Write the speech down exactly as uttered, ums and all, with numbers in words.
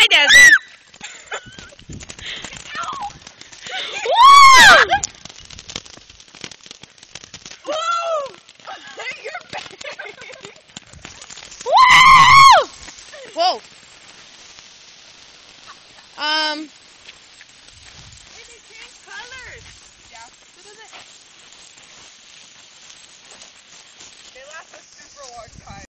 Desert. Whoa! Um. Hey, they changed colors. Yeah. So does it? They last a super long time.